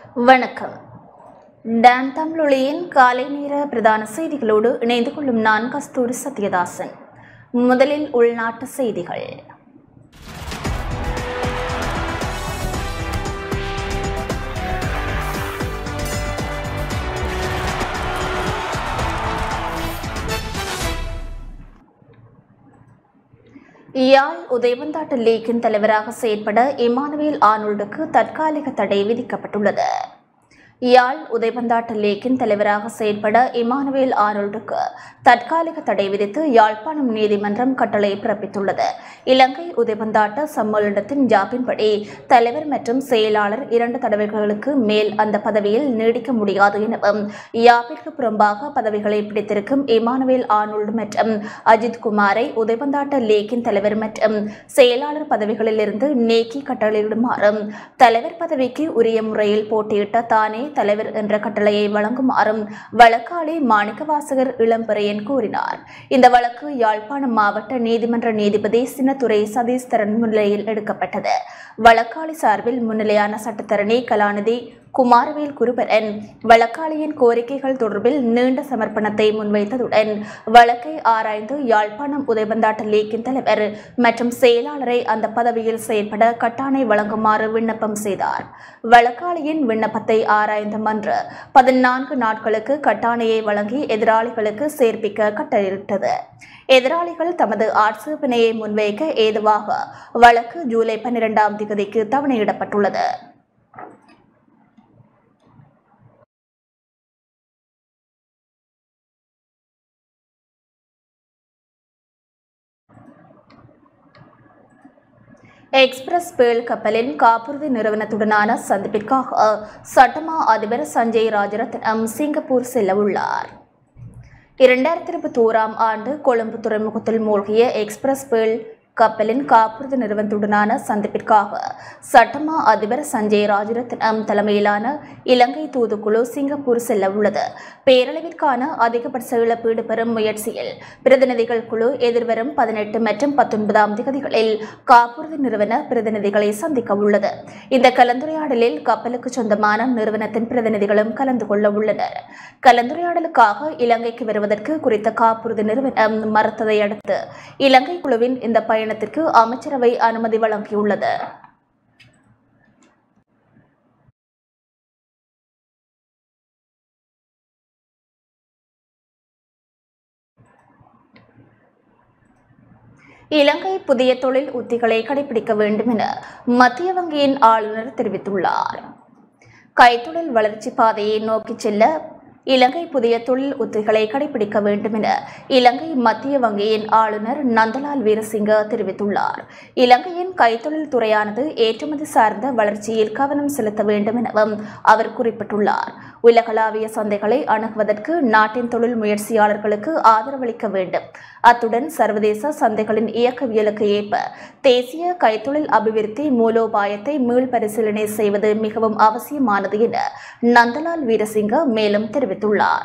வணக்கம். டான்தமிழொலியின் காலை நேர பிரதான செய்திகளோடு இணைந்து கொள்ளும் நான் கஸ்தூரி சத்யதாசன். முதலில் உள்நாட்டு செய்திகள். யாழ் உதயவந்தாட்ட லீக்கின் தலைவராக செயற்பட இமானுவேல் ஆனோல்டுக்கு தற்காலிக தடை விதிக்கப்பட்டுள்ளது. யாழ் உதயவந்தாட்ட லீக்கின் தலைவராக செயற்பட இமானுவேல் ஆனோல்டுக்கு தற்காலிக தடை விதித்து யாழ்ப்பாணம் நீதிமன்றம் கட்டளை பிறப்பித்துள்ளது. இலங்கை உதயவந்தாட்ட சம்மேளனத்தின் ஜாப்பின்படி தலைவர் மற்றும் செயலாளர் 2 தடவைகளுக்கு மேல் அந்த பதவியில் நீடிக்க முடியாது எனவும் யாப்பிற்கு புறம்பாக பதவிகளை பிடித்திருக்கும் இமானுவேல் ஆனோல்டு மற்றும் அஜித் குமாரை உதயவந்தாட்ட லீக்கின் தலைவர் மற்றும் செயலாளர் பதவிகளில் இருந்து நீக்கி கட்டளையிடுமாறும் தலைவர் பதவிக்கு உரிய முறையில் போட்டியிட்ட தானே தலைவர் என்ற கட்டளையை வழங்குமாறும் வழக்காளி மாணிக்கவாசகர் இளம்பெரையன் கூறினார். இந்த வழக்கு யாழ்ப்பாணம் மாவட்ட நீதிமன்ற நீதிபதி சின்னத்துரை சதீஸ்தரன் முன்னிலையில் எடுக்கப்பட்டது. வழக்காளி சார்பில் முன்னிலையான சட்டத்தரணி கலாநிதி குமாரவேல் குருபரன் வழக்காளியின் கோரிக்கைகள் தொடர்பில் நீண்ட சமர்ப்பணத்தை முன்வைத்ததுடன் வழக்கை ஆராய்ந்து யாழ்ப்பாணம் உதயவந்தாட்ட லீக்கின் தலைவர் மற்றும் செயலாளரை அந்த பதவியில் செயற்பட கட்டாணை வழங்குமாறு விண்ணப்பம் செய்தார். வழக்காளியின் விண்ணப்பத்தை ஆராய்ந்த மன்று 14 நாட்களுக்கு கட்டாணையை வழங்கி எதிராளிகளுக்கு சேர்ப்பிக்க கட்டளையிட்டது. எதிராளிகள் தமது ஆட்சேபனையை முன்வைக்க ஏதுவாக வழக்கு ஜூலை 12ஆம் தேதிக்கு தவணையிடப்பட்டுள்ளது. எக்ஸ்பிரஸ் பேல் கப்பலின் காப்புறுதி நிறுவனத்துடனான சந்திப்பிற்காக சட்டமா அதிபர் சஞ்சய் ராஜரத்னம் சிங்கப்பூர் செல்ல உள்ளார். 2021ஆம் ஆண்டு கொழும்பு துறைமுகத்தில் மூழ்கிய எக்ஸ்பிரஸ் பேல் கப்பலின் காப்புறுதி நிறுவனத்துடனான சந்திப்பிற்காக சட்டமா அதிபர் சஞ்சய் ராஜரத்னம் தலைமையிலான இலங்கை தூதுக்குழு சிங்கப்பூர் செல்ல உள்ளது. பேரழிவிற்கான அதிகபட்ச இழப்பீடு பெறும் முயற்சியில் பிரதிநிதிகள் குழு எதிர்வரும் 18 மற்றும் 19ஆம் தேதிகளில் காப்புறுதி நிறுவன பிரதிநிதிகளை சந்திக்க உள்ளது. இந்த கலந்துரையாடலில் கப்பலுக்கு சொந்தமான நிறுவனத்தின் பிரதிநிதிகளும் கலந்து கொள்ள உள்ளனர். கலந்துரையாடலுக்காக இலங்கைக்கு வருவதற்கு குறித்த காப்புறுதி நிறுவனம் மறுத்ததை அடுத்து இலங்கை குழுவின் இந்த பயணத்திற்கு அமைச்சரவை அனுமதி வழங்கியுள்ளது. இலங்கை புதிய தொழில் உத்திகளை கடைபிடிக்க வேண்டும் என மத்திய வங்கியின் ஆளுநர் தெரிவித்துள்ளார். கைத்தொழில் வளர்ச்சி பாதையை நோக்கி செல்ல இலங்கை புதிய தொழில் உத்திகளை கடைபிடிக்க வேண்டும் என இலங்கை மத்திய வங்கியின் ஆளுநர் நந்தலால் வீரசிங்க தெரிவித்துள்ளார். இலங்கையின் கைத்தொழில் துறையானது ஏற்றுமதி சார்ந்த வளர்ச்சியில் கவனம் செலுத்த வேண்டும் எனவும் அவர் குறிப்பிட்டுள்ளார். உலகளாவிய சந்தைகளை அணுகுவதற்கு நாட்டின் தொழில் முயற்சியாளர்களுக்கு ஆதரவளிக்க வேண்டும். அத்துடன் சர்வதேச சந்தைகளின் இயக்கவியலுக்கு ஏற்ப தேசிய கைத்தொழில் அபிவிருத்தி மூலோபாயத்தை மீள்பரிசீலனை செய்வது மிகவும் அவசியமானது என நந்தலால் வீரசிங்க மேலும் தெரிவித்துள்ளார்.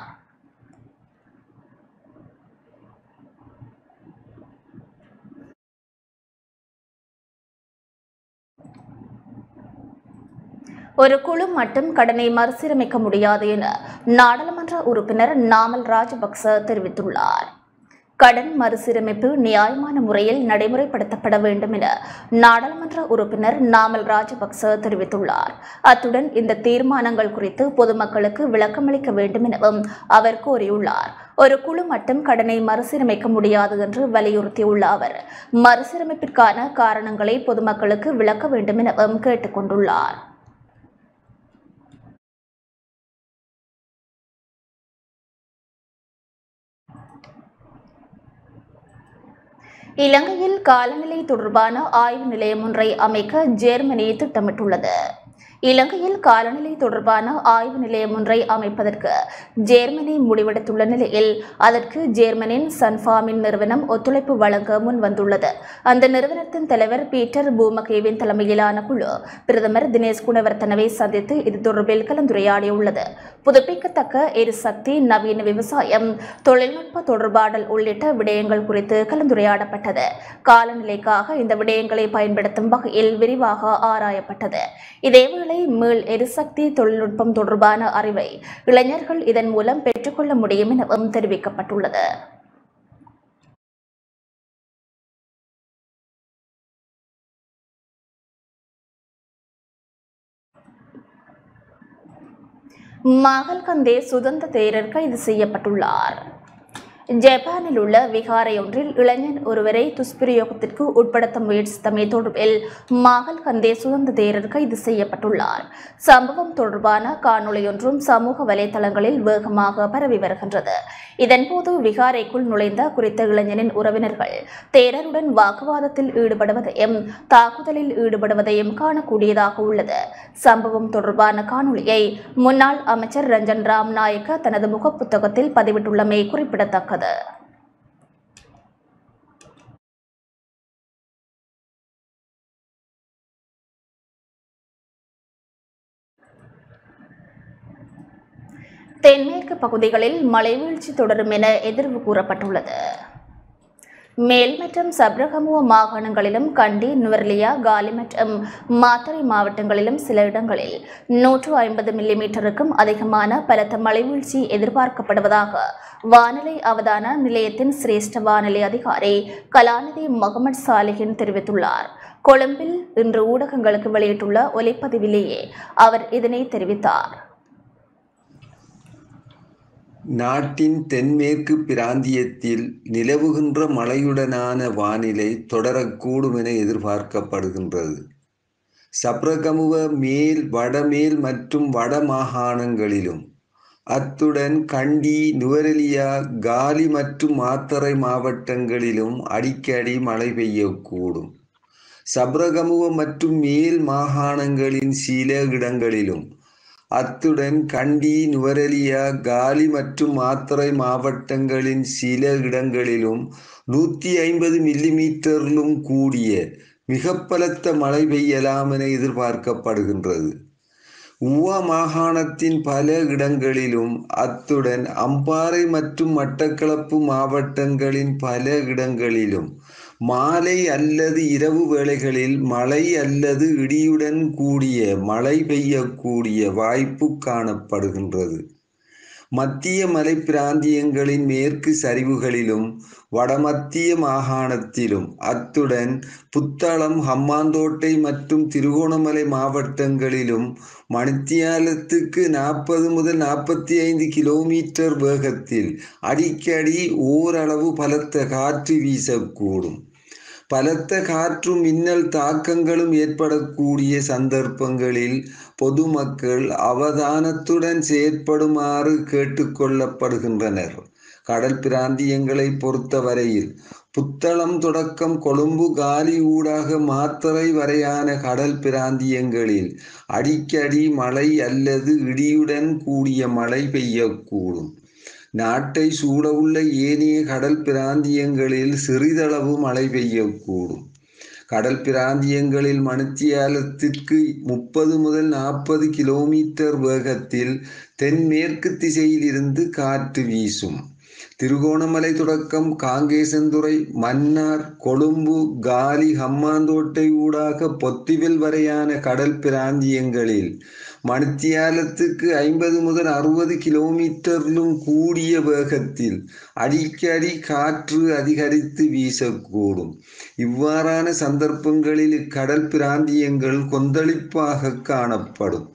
ஒரு குழு மட்டும் கடனை மறுசீரமைக்க முடியாது என நாடாளுமன்ற உறுப்பினர் நாமல் ராஜபக்ச தெரிவித்துள்ளார். கடன் மறுசீரமைப்பு நியாயமான முறையில் நடைமுறைப்படுத்தப்பட வேண்டும் என நாடாளுமன்ற உறுப்பினர் நாமல் ராஜபக்ச தெரிவித்துள்ளார். அத்துடன் இந்த தீர்மானங்கள் குறித்து பொதுமக்களுக்கு விளக்கமளிக்க வேண்டும் எனவும் அவர் கோரியுள்ளார். ஒரு குழு மட்டும் கடனை மறுசீரமைக்க முடியாது என்று வலியுறுத்தியுள்ள அவர் மறுசீரமைப்பிற்கான காரணங்களை பொதுமக்களுக்கு விளக்க வேண்டும் எனவும் கேட்டுக் கொண்டுள்ளார். இலங்கையில் காலநிலை தொடர்பான ஆய்வு நிலையம் ஒன்றை அமைக்க ஜெர்மனி திட்டமிட்டுள்ளது. இலங்கையில் காலநிலை தொடர்பான ஆய்வு நிலையம் ஒன்றை அமைப்பதற்கு ஜெர்மனி முடிவெடுத்துள்ள நிலையில் அதற்கு ஜெர்மனியின் சன்ஃபார்மின் நிறுவனம் ஒத்துழைப்பு வழங்க முன்வந்துள்ளது. அந்த நிறுவனத்தின் தலைவர் பீட்டர் பூமகேவின் தலைமையிலான குழு பிரதமர் தினேஷ் குணவர்த்தனவை சந்தித்து இது தொடர்பில் கலந்துரையாடியுள்ளது. புதுப்பிக்கத்தக்க எரிசக்தி, நவீன விவசாயம், தொழில்நுட்ப தொடர்பாடல் உள்ளிட்ட விடயங்கள் குறித்து கலந்துரையாடப்பட்டது. காலநிலைக்காக இந்த விடயங்களை பயன்படுத்தும் வகையில் விரிவாக ஆராயப்பட்டது. இதேவேளை வெப்பநிலை மீள் எரிசக்தி தொழில்நுட்பம் தொடர்பான அறிவை இளைஞர்கள் இதன் மூலம் பெற்றுக்கொள்ள முடியும் எனவும் தெரிவிக்கப்பட்டுள்ளது. மகல்கந்தே சுதந்திர தேரர் கைது செய்யப்பட்டுள்ளார். ஜப்பானில் உள்ள விகாரையொன்றில் இளைஞர் ஒருவரை துஷ்பிரயோகத்திற்கு உட்படுத்த முயற்சித்தமை தொடர்பில் மகல்கந்தே சுதந்திர தேரர் கைது செய்யப்பட்டுள்ளார். சம்பவம் தொடர்பான காணொளியொன்றும் சமூக வலைதளங்களில் வேகமாக பரவி வருகின்றது. இதன்போது விகாரைக்குள் நுழைந்த குறித்த இளைஞனின் உறவினர்கள் தேரருடன் வாக்குவாதத்தில் ஈடுபடுவதையும் தாக்குதலில் ஈடுபடுவதையும் காணக்கூடியதாக உள்ளது. சம்பவம் தொடர்பான காணொளியை முன்னாள் அமைச்சர் ரஞ்சன் ராம் நாயக்க தனது முகப்புத்தகத்தில் பதிவிட்டுள்ளமை குறிப்பிடத்தக்கது. தென்மேற்கு பகுதிகளில் மழை வீழ்ச்சி தொடரும் என எதிர்வு கூறப்பட்டுள்ளது. மேல் மற்றும் சப்ரகமுவ மாகாணங்களிலும் கண்டி, நுவரெலியா, காலி மற்றும் மாத்தறை மாவட்டங்களிலும் சில இடங்களில் 150 மில்லிமீட்டருக்கும் அதிகமான பலத்த மழை வீழ்ச்சி எதிர்பார்க்கப்படுவதாக வானிலை அவதான நிலையத்தின் சிரேஷ்ட வானிலை அதிகாரி கலாநிதி முகமது சாலிஹின் தெரிவித்துள்ளார். கொழும்பில் இன்று ஊடகங்களுக்கு வெளியிட்டுள்ள ஒலிப்பதிவிலேயே அவர் இதனை தெரிவித்தார். நாட்டின் தென்மேற்கு பிராந்தியத்தில் நிலவுகின்ற மழையுடனான வானிலை தொடரக்கூடும் என எதிர்பார்க்கப்படுகின்றது. சப்ரகமுவ மேல், வடமேல் மற்றும் வட மாகாணங்களிலும் அத்துடன் கண்டி, நுவரெலியா, காலி மற்றும் மாத்தறை மாவட்டங்களிலும் அடிக்கடி மழை பெய்யக்கூடும். சப்ரகமுவ மற்றும் மேல் மாகாணங்களின் சில இடங்களிலும் அத்துடன் கண்டி, நுவரெலியா, காலி மற்றும் மாத்தறை மாவட்டங்களின் சில இடங்களிலும் 150 மில்லிமீட்டரிலும் கூடிய மிக பலத்த மழை பெய்யலாம் என எதிர்பார்க்கப்படுகின்றது. ஊவா மாகாணத்தின் பல இடங்களிலும் அத்துடன் அம்பாறை மற்றும் மட்டக்களப்பு மாவட்டங்களின் பல இடங்களிலும் மாலை அல்லது இரவு வேளைகளில் மழை அல்லது இடியுடன் கூடிய மழை பெய்யக்கூடிய வாய்ப்பு காணப்படுகின்றது. மத்திய மலை பிராந்தியங்களின் மேற்கு சரிவுகளிலும் வடமத்திய மாகாணத்திலும் அத்துடன் புத்தளம், ஹம்மாந்தோட்டை மற்றும் திருகோணமலை மாவட்டங்களிலும் மணித்தியாலத்துக்கு 40 முதல் 45 கிலோமீட்டர் வேகத்தில் அடிக்கடி ஓரளவு பலத்த காற்று வீசக்கூடும். பலத்த காற்றும் மின்னல் தாக்கங்களும் ஏற்படக்கூடிய சந்தர்ப்பங்களில் பொதுமக்கள் அவதானத்துடன் செயற்படுமாறு கேட்டுக்கொள்ளப்படுகின்றனர். கடல் பிராந்தியங்களை பொறுத்தவரையில் புத்தளம் தொடக்கம் கொழும்பு, காலி ஊடாக மாத்தறை வரையான கடல் பிராந்தியங்களில் அடிக்கடி மழை அல்லது இடியுடன் கூடிய மழை பெய்யக்கூடும். நாட்டை சூழவுள்ள ஏனைய கடல் பிராந்தியங்களில் சிறிதளவு மழை பெய்யக்கூடும். கடல் பிராந்தியங்களில் மணித்தியாலத்திற்கு 30 முதல் 40 கிலோமீட்டர் வேகத்தில் தென்மேற்கு திசையில் இருந்து காற்று வீசும். திருகோணமலை தொடக்கம் காங்கேசன்துறை, மன்னார், கொழும்பு, காலி, ஹம்மாந்தோட்டை ஊடாக பொத்திவில் வரையான கடல் பிராந்தியங்களில் மணித்தியாலத்துக்கு 50 முதல் 60 கிலோமீட்டரிலும் கூடிய வேகத்தில் அடிக்கடி காற்று அதிகரித்து வீசக்கூடும். இவ்வாறான சந்தர்ப்பங்களில் இக்கடல் பிராந்தியங்கள் கொந்தளிப்பாக காணப்படும்.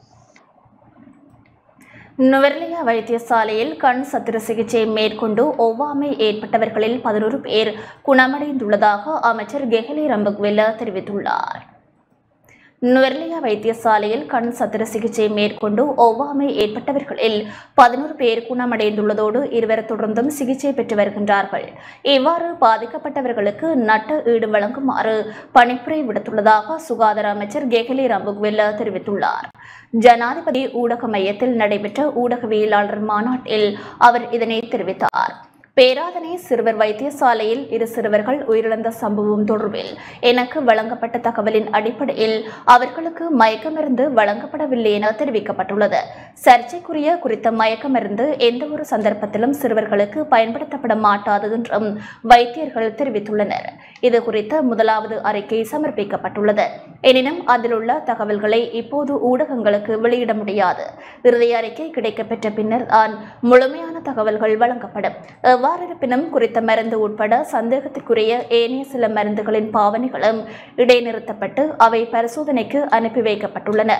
நுவரெலியா வைத்தியசாலையில் கண் சத்திர சிகிச்சை மேற்கொண்டு ஒவ்வாமை ஏற்பட்டவர்களில் 11 பேர் குணமடைந்துள்ளதாக அமைச்சர் கெஹலி ரம்பக்வெல தெரிவித்துள்ளார். நுவரெலியா வைத்தியசாலையில் கண் சத்திர சிகிச்சை மேற்கொண்டு ஒவ்வாமை ஏற்பட்டவர்களில் 11 பேர் குணமடைந்துள்ளதோடு 2 தொடர்ந்தும் சிகிச்சை பெற்று வருகின்றார்கள். இவ்வாறு பாதிக்கப்பட்டவர்களுக்கு நட்ட ஈடு வழங்குமாறு பணிப்புரை விடுத்துள்ளதாக சுகாதார அமைச்சர் கெஹலி ரம்பக்வெல தெரிவித்துள்ளார். ஜனாதிபதி ஊடக மையத்தில் நடைபெற்ற ஊடகவியலாளர் மாநாட்டில் அவர் இதனை தெரிவித்தார். பேராதனை சிறுவர் வைத்தியசாலையில் 2 சிறுவர்கள் உயிரிழந்த சம்பவம் தொடர்பில் எனக்கு வழங்கப்பட்ட தகவலின் அடிப்படையில் அவர்களுக்கு மயக்க மருந்து வழங்கப்படவில்லை என தெரிவிக்கப்பட்டுள்ளது. சர்ச்சைக்குரிய குறித்த மயக்க மருந்து எந்தவொரு சந்தர்ப்பத்திலும் சிறுவர்களுக்கு பயன்படுத்தப்பட மாட்டாது என்றும் வைத்தியர்கள் தெரிவித்துள்ளனர். இதுகுறித்த முதலாவது அறிக்கை சமர்ப்பிக்கப்பட்டுள்ளது. எனினும் அதில் உள்ள தகவல்களை இப்போது ஊடகங்களுக்கு வெளியிட முடியாது. இறுதி அறிக்கை கிடைக்கப்பெற்ற பின்னர் தான் முழுமையான தகவல்கள் வழங்கப்படும். எவ்வாறு இருப்பினும் குறித்த மருந்து உட்பட சந்தேகத்திற்குரிய ஏனைய சில மருந்துகளின் பாவனைகளும் இடைநிறுத்தப்பட்டு அவை பரிசோதனைக்கு அனுப்பி வைக்கப்பட்டுள்ளன.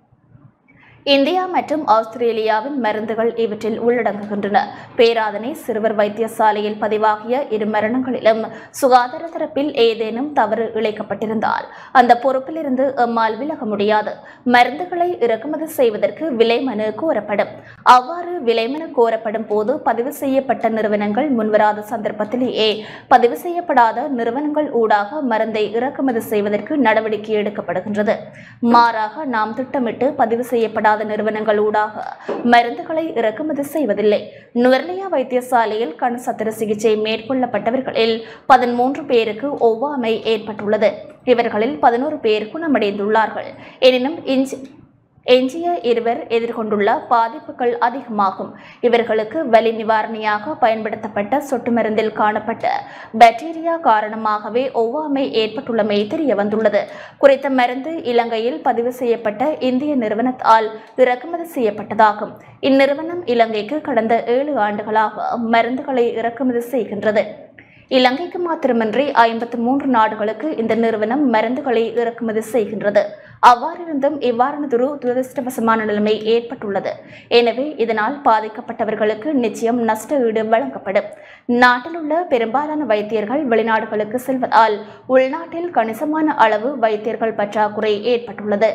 இந்தியா மற்றும் ஆஸ்திரேலியாவின் மருந்துகள் இவற்றில் உள்ளடங்குகின்றன. பேராதனை சிறுவர் வைத்தியசாலையில் பதிவாகிய 2 மரணங்களிலும் சுகாதார தரப்பில் ஏதேனும் தவறு இழைக்கப்பட்டிருந்தால் அந்த பொறுப்பிலிருந்து எம்மால் விலக முடியாது. மருந்துகளை இறக்குமதி செய்வதற்கு விலைமனு கோரப்படும். அவ்வாறு விலைமனு கோரப்படும் போது பதிவு செய்யப்பட்ட நிறுவனங்கள் முன்வராத சந்தர்ப்பத்திலேயே பதிவு செய்யப்படாத நிறுவனங்கள் ஊடாக மருந்தை இறக்குமதி செய்வதற்கு நடவடிக்கை எடுக்கப்படுகின்றது. மாறாக நாம் திட்டமிட்டு பதிவு செய்யப்படாத நிறுவனங்கள் ஊடாக மருந்துகளை இறக்குமதி செய்வதில்லை. நுவர்லியா வைத்தியசாலையில் கண் சத்திர சிகிச்சை மேற்கொள்ளப்பட்டவர்களில் 13 பேருக்கு ஒவ்வாமை ஏற்பட்டுள்ளது. இவர்களில் 11 பேர் குணமடைந்துள்ளார்கள். எனினும் எஞ்சிய 2 எதிர்கொண்டுள்ள பாதிப்புகள் அதிகமாகும். இவர்களுக்கு வலி நிவாரணியாக பயன்படுத்தப்பட்ட சொட்டு மருந்தில் காணப்பட்ட பாக்டீரியா காரணமாகவே ஒவ்வாமை ஏற்பட்டுள்ளமை தெரிய வந்துள்ளது. குறித்த மருந்து இலங்கையில் பதிவு செய்யப்பட்ட இந்திய நிறுவனத்தால் இறக்குமதி செய்யப்பட்டதாகும். இந்நிறுவனம் இலங்கைக்கு கடந்த 7 ஆண்டுகளாக மருந்துகளை இறக்குமதி செய்கின்றது. இலங்கைக்கு மாத்திரமின்றி 53 நாடுகளுக்கு இந்த நிறுவனம் மருந்துகளை இறக்குமதி செய்கின்றது. அவ்வாறிருந்தும் இவ்வாறானதொரு துரதிருஷ்டவசமான நிலைமை ஏற்பட்டுள்ளது. எனவே இதனால் பாதிக்கப்பட்டவர்களுக்கு நிச்சயம் நஷ்ட ஈடு வழங்கப்படும். நாட்டில் உள்ள பெரும்பாலான வைத்தியர்கள் வெளிநாடுகளுக்கு செல்வதால் உள்நாட்டில் கணிசமான அளவு வைத்தியர்கள் பற்றாக்குறை ஏற்பட்டுள்ளது.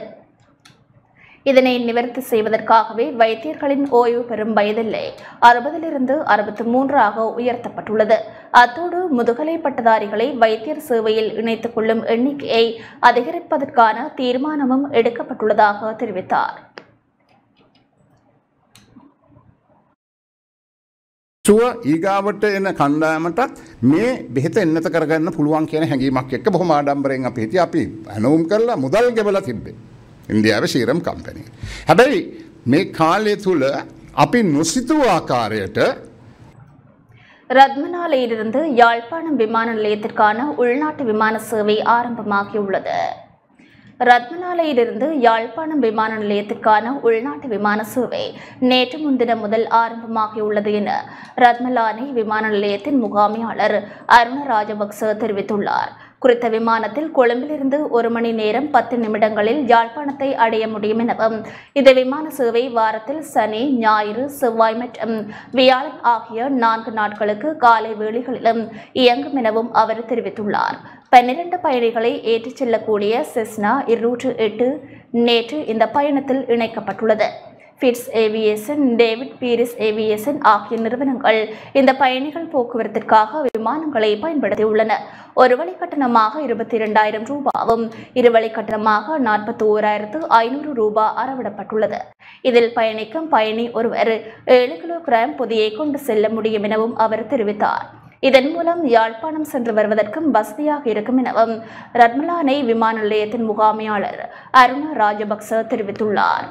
இதனை நிவர்த்தி செய்வதற்காகவே வைத்தியர்களின் ஓய்வு பெறும் வயதில்லை 60லிருந்து 63 உயர்த்தப்பட்டுள்ளது. அத்தோடு முதுகலை பட்டதாரிகளை வைத்தியர் சேவையில் இணைத்துக் கொள்ளும் எண்ணிக்கையை அதிகரிப்பதற்கான தீர்மானமும் எடுக்கப்பட்டுள்ளதாக தெரிவித்தார். ඊගාවට එන කණ්ඩායමටත් මේ බෙහෙත එන්නත කරගන්න පුළුවන් කියන හැඟීමක් එක්ක බොහොම ආඩම්බරයෙන් අපි හිටියේ. අපි ඇනවුම් කරලා මුදල් ගෙවලා තිබ්බේ ඉන්දියාවේ සීරම් කම්පැනි. හැබැයි මේ කාලය තුල අපි නොසිතූ ආකාරයට ரத்மலாலையிலிருந்து யாழ்ப்பாணம் விமான நிலையத்திற்கான உள்நாட்டு விமான சேவை ஆரம்பமாகியுள்ளது. ரத்மலாலையிலிருந்து யாழ்ப்பாணம் விமான நிலையத்திற்கான உள்நாட்டு விமான சேவை நேற்று முன்தினம் முதல் ஆரம்பமாகியுள்ளது என ரத்மலானை விமான நிலையத்தின் முகாமையாளர் அருண ராஜபக்ச தெரிவித்துள்ளார். குறித்த விமானத்தில் கொழும்பிலிருந்து 1 மணி நேரம் 10 நிமிடங்களில் யாழ்ப்பாணத்தை அடைய முடியும் எனவும் இந்த விமான சேவை வாரத்தில் சனி, ஞாயிறு, செவ்வாய் மற்றும் வியாழன் ஆகிய 4 நாட்களுக்கு காலை வேளைகளிலும் இயங்கும் எனவும் அவர் தெரிவித்துள்ளார். 12 பயணிகளை ஏற்றிச் செல்லக்கூடிய செஸ்னா 208 நேற்று இந்த பயணத்தில் இணைக்கப்பட்டுள்ளது. Fits Aviation, David Pieris Aviation ஆகிய நிறுவனங்கள் இந்த பயணிகள் போக்குவரத்திற்காக விமானங்களை பயன்படுத்தியுள்ளன. ஒரு வழி கட்டணமாக 22,000 ரூபாவும், இருவழி கட்டணமாக 41,500 ரூபாய் அறவிடப்பட்டுள்ளது. இதில் பயணிக்கும் பயணி ஒருவர் 7 கிலோகிராம் பொதியை கொண்டு செல்ல முடியும் எனவும் அவர் தெரிவித்தார். இதன் மூலம் யாழ்ப்பாணம் சென்று வருவதற்கும் வசதியாக இருக்கும் எனவும் ரத்மலானை விமான நிலையத்தின் முகாமையாளர் அருண ராஜபக்ச தெரிவித்துள்ளார்.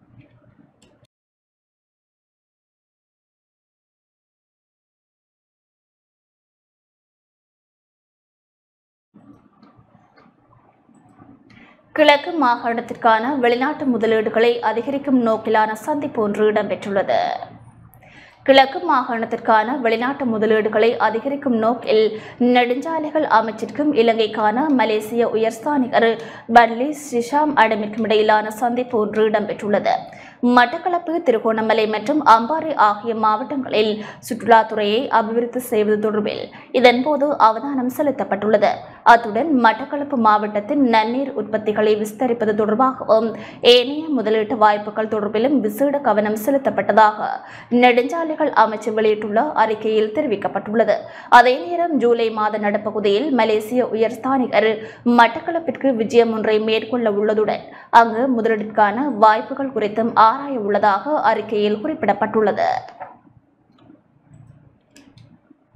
கிழக்கு மாகாணத்திற்கான வெளிநாட்டு முதலீடுகளை அதிகரிக்கும் நோக்கிலான சந்திப்பு ஒன்று இடம்பெற்றுள்ளது. கிழக்கு மாகாணத்திற்கான வெளிநாட்டு முதலீடுகளை அதிகரிக்கும் நோக்கில் நெடுஞ்சாலைகள் அமைச்சிற்கும் இலங்கைக்கான மலேசிய உயர்ஸ்தானிகர் பன்லி ஸ்ரீஷாம் அடமிற்கும் இடையிலான சந்திப்பு ஒன்று இடம்பெற்றுள்ளது. மட்டக்களப்பு, திருகோணமலை மற்றும் அம்பாறை ஆகிய மாவட்டங்களில் சுற்றுலாத்துறையை அபிவிருத்தி செய்வது தொடர்பில் இதன்போது அவதானம் செலுத்தப்பட்டுள்ளது. அத்துடன் மட்டக்களப்பு மாவட்டத்தின் நன்னீர் உற்பத்திகளை விஸ்தரிப்பது தொடர்பாகவும் ஏனைய முதலீட்டு வாய்ப்புகள் தொடர்பிலும் விசேட கவனம் செலுத்தப்பட்டதாக நெடுஞ்சாலைகள் அமைச்சு வெளியிட்டுள்ள அறிக்கையில் தெரிவிக்கப்பட்டுள்ளது. அதே நேரம் ஜூலை மாத நடுப்பகுதியில் மலேசிய உயர்ஸ்தானிகர் மட்டக்களப்பிற்கு விஜயம் ஒன்றை மேற்கொள்ள உள்ளதுடன் அங்கு முதலீட்டிற்கான வாய்ப்புகள் குறித்தும் ஆராய உள்ளதாக அறிக்கையில் குறிப்பிடப்பட்டுள்ளது.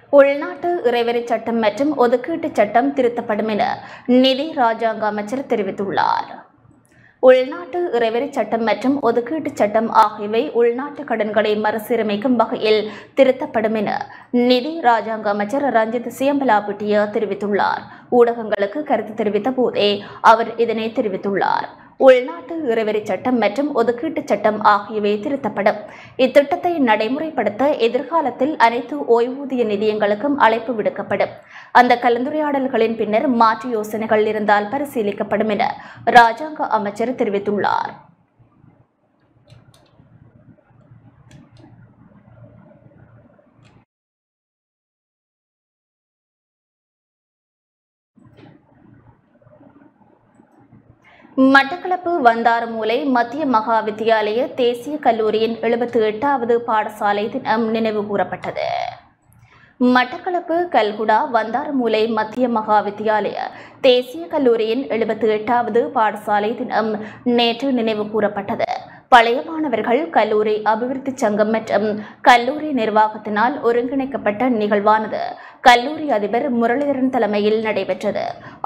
உள்நாட்டு இறைவரி சட்டம் மற்றும் ஒதுக்கீட்டு சட்டம் திருத்தப்படும் என நிதி ராஜாங்க அமைச்சர் தெரிவித்துள்ளார். உள்நாட்டு இறைவரி சட்டம் மற்றும் ஒதுக்கீட்டு சட்டம் ஆகியவை உள்நாட்டு கடன்களை மறுசீரமைக்கும் வகையில் திருத்தப்படும் என நிதி ராஜாங்க அமைச்சர் ரஞ்சித் சியம்பலாபிட்டிய தெரிவித்துள்ளார். ஊடகங்களுக்கு கருத்து தெரிவித்த போதே அவர் இதனை தெரிவித்துள்ளார். உள்நாட்டு இறைவரி சட்டம் மற்றும் ஒதுக்கீட்டு சட்டம் ஆகியவை திருத்தப்படும். இத்திட்டத்தை நடைமுறைப்படுத்த எதிர்காலத்தில் அனைத்து ஓய்வூதிய நிதியங்களுக்கும் அழைப்பு விடுக்கப்படும். அந்த கலந்துரையாடல்களின் பின்னர் மாற்று யோசனைகள் இருந்தால் பரிசீலிக்கப்படும் என ராஜாங்க அமைச்சர் தெரிவித்துள்ளார். மட்டக்களப்பு வந்தாரமூலை மத்திய மகா வித்தியாலய தேசிய கல்லூரியின் 78வது பாடசாலை தினம் நினைவு கூறப்பட்டது. மட்டக்களப்பு கல்குடா வந்தாரமூலை மத்திய மகா வித்தியாலய தேசிய கல்லூரியின் 78வது பாடசாலை தினம் நேற்று நினைவு கூறப்பட்டது. பழைய மாணவர்கள் கல்லூரி அபிவிருத்தி சங்கம் மற்றும் கல்லூரி நிர்வாகத்தினால் ஒருங்கிணைக்கப்பட்ட நிகழ்வானது கல்லூரி அதிபர் முரளிதரன் தலைமையில் நடைபெற்றது.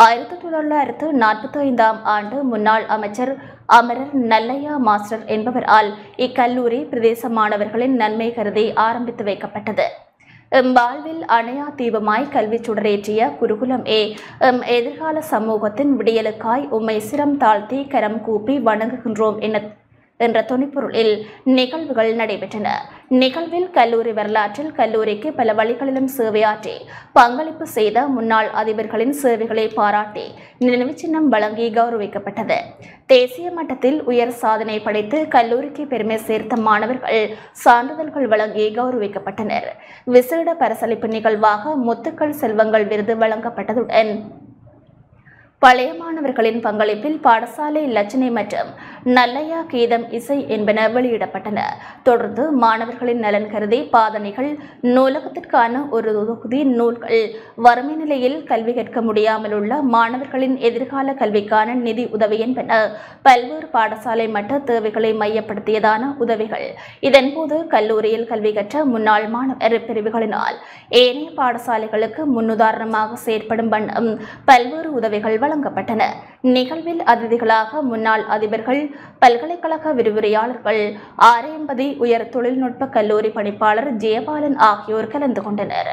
1945ஆம் ஆண்டு முன்னாள் அமைச்சர் அமரர் நல்லையா மாஸ்டர் என்பவரால் இக்கல்லூரி பிரதேச மாணவர்களின் நன்மை கருதி ஆரம்பித்து வைக்கப்பட்டது. வாழ்வில் அணையா தீபமாய் கல்வி சுடரேற்றிய குருகுலம் எதிர்கால சமூகத்தின் விடியலுக்காய் உம்மை சிரம் தாழ்த்தி கரம் கூப்பி வணங்குகின்றோம் என்ற துணிப்பொருளில் நிகழ்வுகள் நடைபெற்றன. நிகழ்வில் கல்லூரி வரலாற்றில் கல்லூரிக்கு பல வழிகளிலும் சேவையாற்றி பங்களிப்பு செய்த முன்னாள் அதிபர்களின் சேவைகளை பாராட்டி நினைவு சின்னம் வழங்கி கௌரவிக்கப்பட்டது. தேசிய மட்டத்தில் உயர் சாதனை படைத்து கல்லூரிக்கு பெருமை சேர்த்த மாணவர்கள் சான்றிதழ்கள் வழங்கி கௌரவிக்கப்பட்டனர். விசேட பரிசளிப்பு நிகழ்வாக முத்துக்கள் செல்வங்கள் விருது வழங்கப்பட்டதுடன் பழைய மாணவர்களின் பங்களிப்பில் பாடசாலை இலச்சினை மற்றும் நல்லையா கீதம் இசை என்பன வெளியிடப்பட்டன. தொடர்ந்து மாணவர்களின் நலன் கருதி பாதணிகள், நூலகத்திற்கான ஒரு தொகுதி நூல்கள், வறுமை நிலையில் கல்வி கற்க முடியாமல் உள்ள மாணவர்களின் எதிர்கால கல்விக்கான நிதி உதவி என்பன பல்வேறு பாடசாலை மட்ட தேவைகளை மையப்படுத்தியதான உதவிகள். இதன்போது கல்லூரியில் கல்வி கற்ற முன்னாள் மாணவர் பிரிவுகளினால் ஏனைய பாடசாலைகளுக்கு முன்னுதாரணமாக செயற்படும் வண்ணம் பல்வேறு உதவிகள் வழங்கப்பட்டன. நிகழ்வில் அதிதிகளாக முன்னாள் அதிபர்கள், பல்கலைக்கழக விரிவுரையாளர்கள், ஆரையம்பதி உயர் தொழில்நுட்ப கல்லூரி பணிப்பாளர் ஜெயபாலன் ஆகியோர் கலந்து கொண்டனர்.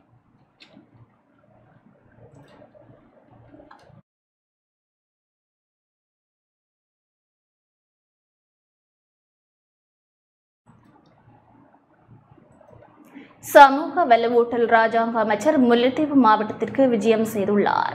சமூக வலுவூட்டல் ராஜாங்க அமைச்சர் முல்லைத்தீவு மாவட்டத்திற்கு விஜயம் செய்துள்ளார்.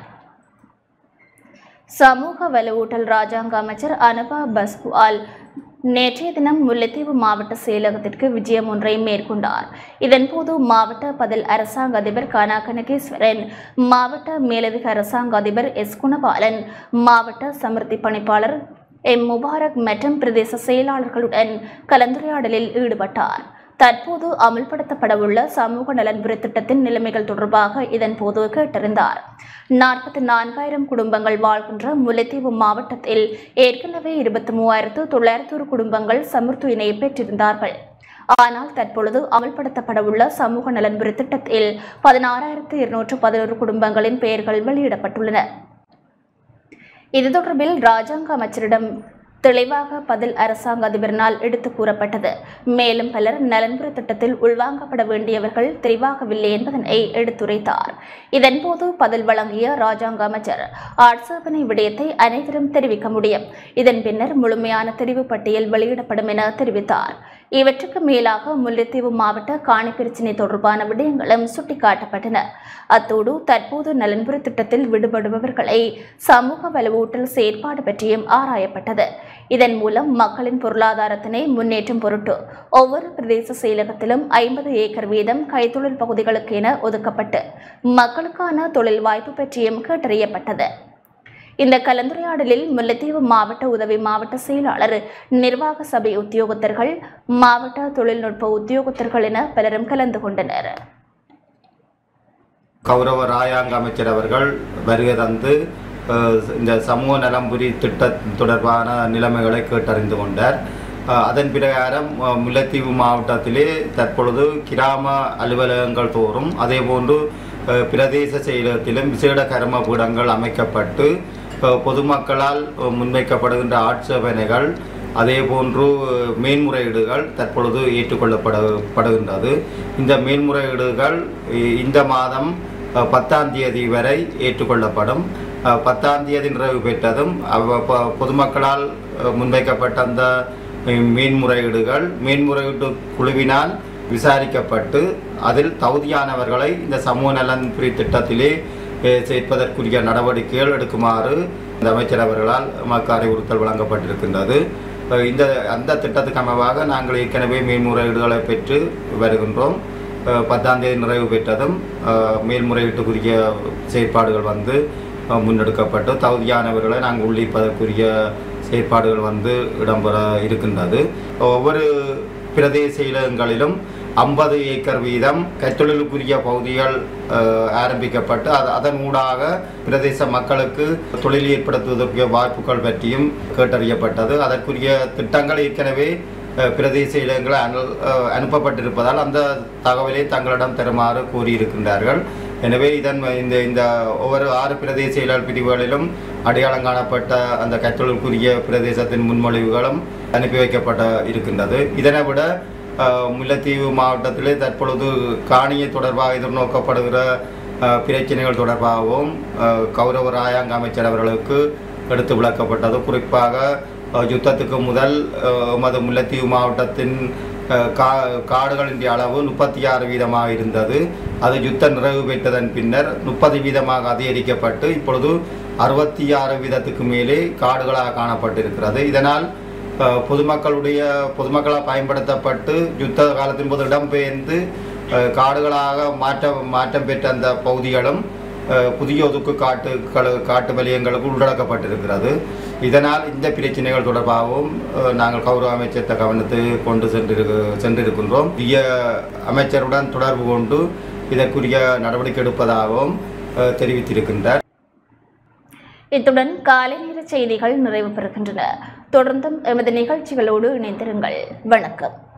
சமூக வலுவூட்டல் ராஜாங்க அமைச்சர் அனுபா பஸ்குவால் நேற்றைய தினம் முல்லைத்தீவு மாவட்ட செயலகத்திற்கு விஜயம் ஒன்றை மேற்கொண்டார். இதன்போது மாவட்ட பதில் அரசாங்க அதிபர் கானா கனகேஸ்வரன், மாவட்ட மேலதிக அரசாங்க அதிபர் எஸ் குணபாலன், மாவட்ட சமிர்த்தி பணிப்பாளர் எம் முபாரக் மற்றும் பிரதேச செயலாளர்களுடன் கலந்துரையாடலில் ஈடுபட்டார். தற்போது அமல்படுத்தப்படவுள்ள சமூக நலன்புரி திட்டத்தின் நிலைமைகள் தொடர்பாக இதன்போது கேட்டறிந்தார். 44,000 குடும்பங்கள் வாழ்கின்ற முல்லைத்தீவு மாவட்டத்தில் ஏற்கனவே 23,901 குடும்பங்கள் சமர்த்துயினை பெற்றிருந்தார்கள். ஆனால் தற்பொழுது அமல்படுத்தப்படவுள்ள சமூக நலன்புரி திட்டத்தில் 16,211 குடும்பங்களின் பெயர்கள் வெளியிடப்பட்டுள்ளன. இது தொடர்பில் ராஜாங்க அமைச்சரிடம் தெளிவாக பதில் அரசாங்க அதிபரினால் எடுத்து கூறப்பட்டது. மேலும் பலர் நலன்புரி திட்டத்தில் உள்வாங்கப்பட வேண்டியவர்கள் தெரிவாகவில்லை என்பதனை எடுத்துரைத்தார். இதன்போது பதில் வழங்கிய ராஜாங்க அமைச்சர் ஆட்சேபனை விடயத்தை அனைவரும் தெரிவிக்க முடியும். இதன் பின்னர் முழுமையான தெரிவு பட்டியல் வெளியிடப்படும் என தெரிவித்தார். இவற்றுக்கு மேலாக முல்லைத்தீவு மாவட்ட காணி பிரச்சினை தொடர்பான விடயங்களும் சுட்டிக்காட்டப்பட்டன. அத்தோடு தற்போது நலன்புரி திட்டத்தில் விடுபடுபவர்களை சமூக வலுவூட்டல் செயற்பாடு பற்றியும் ஆராயப்பட்டது. இதன் மூலம் மக்களின் பொருளாதாரத்தினை முன்னேற்றும் பொருட்டு ஒவ்வொரு பிரதேச செயலகத்திலும் 50 ஏக்கர் வீதம் கைத்தொழில் பகுதிகளுக்கு என ஒதுக்கப்பட்டு மக்களுக்கான தொழில் வாய்ப்பு பற்றியும் கேட்டறியப்பட்டது. இந்த கலந்துரையாடலில் முல்லைத்தீவு மாவட்ட உதவி மாவட்ட செயலாளர், நிர்வாக சபை உத்தியோகத்தர்கள், மாவட்ட தொழில்நுட்ப உத்தியோகத்தர்கள் என பலரும் கலந்து கொண்டனர். கௌரவ ராஜாங்க அமைச்சர் அவர்கள் வருகை தந்து இந்த சமூக நலம்புரி திட்ட தொடர்பான நிலைமைகளை கேட்டறிந்து கொண்டார். அதன் பிரகாரம் முல்லைத்தீவு மாவட்டத்திலே தற்பொழுது கிராம அலுவலகங்கள் தோறும் அதேபோன்று பிரதேச செயலகத்திலும் விசேட கர்ம பீடங்கள் அமைக்கப்பட்டு பொதுமக்களால் முன்வைக்கப்படுகின்ற ஆட்சேபனைகள் அதேபோன்று மேன்முறையீடுகள் தற்பொழுது ஏற்றுக்கொள்ளப்படுகின்றது. இந்த மேன்முறையீடுகள் இந்த மாதம் 10ஆம் தேதி வரை ஏற்றுக்கொள்ளப்படும். 10ஆம் தேதி நிறைவு பெற்றதும் பொதுமக்களால் முன்வைக்கப்பட்ட அந்த மேன்முறையீட்டு குழுவினால் விசாரிக்கப்பட்டு அதில் தகுதியானவர்களை இந்த சமூக நலன் புரி திட்டத்திலே சேர்ப்பதற்குரிய நடவடிக்கைகள் எடுக்குமாறு இந்த அமைச்சர் அவர்களால் நமக்கு அறிவுறுத்தல் வழங்கப்பட்டிருக்கின்றது. அந்த திட்டத்துக்கு அமைவாக நாங்கள் ஏற்கனவே மேன்முறையீடுகளை பெற்று வருகின்றோம். 10ஆம் தேதி நிறைவு பெற்றதும் மேல்முறையீட்டுக்குரிய செயற்பாடுகள் முன்னெடுக்கப்பட்டு தகுதியானவர்களை நாங்கள் உள்ளிப்பதற்குரிய செயற்பாடுகள் இடம்பெற இருக்கின்றது. ஒவ்வொரு பிரதேச செயலகங்களிலும் 50 ஏக்கர் வீதம் கைத்தொழிலுக்குரிய பகுதிகள் ஆரம்பிக்கப்பட்டு அதன் ஊடாக பிரதேச மக்களுக்கு தொழில் ஏற்படுத்துவதற்குரிய வாய்ப்புகள் பற்றியும் கேட்டறியப்பட்டது. அதற்குரிய திட்டங்கள் ஏற்கனவே பிரதேச செயலகங்கள் அனுப்பப்பட்டிருப்பதால் அந்த தகவலை தங்களிடம் தருமாறு கூறியிருக்கின்றார்கள். எனவே இந்த ஒவ்வொரு 6 பிரதேச செயலர் பிரிவுகளிலும் அடையாளம் காணப்பட்ட அந்த கைத்தொழிலுக்குரிய பிரதேசத்தின் முன்மொழிவுகளும் அனுப்பி வைக்கப்பட இருக்கின்றது. இதனை விட முல்லைத்தீவு மாவட்டத்திலே தற்பொழுது காணியை தொடர்பாக எதிர்நோக்கப்படுகிற பிரச்சனைகள் தொடர்பாகவும் கௌரவ ராயாங்க அமைச்சர் அவர்களுக்கு எடுத்து விளக்கப்பட்டது. குறிப்பாக யுத்தத்துக்கு முதல் எமது முல்லைத்தீவு மாவட்டத்தின் காடுகளின் அளவு 36% இருந்தது. அது யுத்தம் நிறைவு பெற்றதன் பின்னர் 30% அதிகரிக்கப்பட்டு இப்பொழுது 66% மேலே காடுகளாக காணப்பட்டிருக்கிறது. இதனால் பொதுமக்களால் பயன்படுத்தப்பட்டு யுத்த காலத்தின் போது இடம்பெயர்ந்து காடுகளாக மாற்றம் பெற்ற அந்த பகுதிகளும் புதிய ஒதுக்கு காட்டு வலயங்களுக்கு உள்ளடக்கப்பட்டிருக்கிறது. இதனால் இந்த பிரச்சனைகள் தொடர்பாகவும் நாங்கள் கௌரவ அமைச்சர் கவனத்துக்கு கொண்டு சென்றிருக்கின்றோம். புதிய அமைச்சருடன் தொடர்பு கொண்டு இதற்குரிய நடவடிக்கை எடுப்பதாகவும் தெரிவித்திருக்கின்றார். இத்துடன் காலை நேர செய்திகள் நிறைவு பெறுகின்றன. தொடர்ந்தும் எமது நிகழ்ச்சிகளோடு இணைந்திருங்கள். வணக்கம்.